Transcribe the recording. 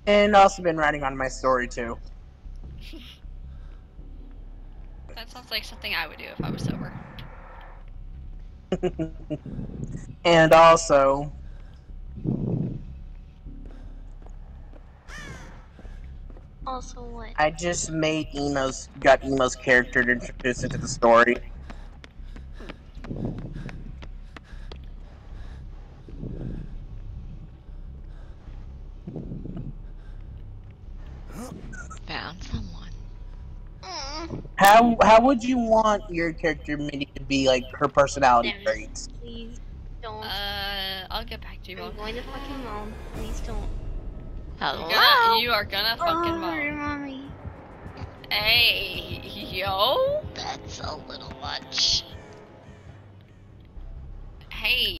And also been writing on my story too. That sounds like something I would do if I was sober. And also, Also what? I just got Emo's character to introduce into the story. Found someone. How would you want your character Mindy to be, like, her personality Damn it. traits? Please don't. I'll get back to you. I'm going to fucking moan. Please don't. Hello? You are gonna fucking moan. Mommy. Hey, yo. That's a little much. Hey.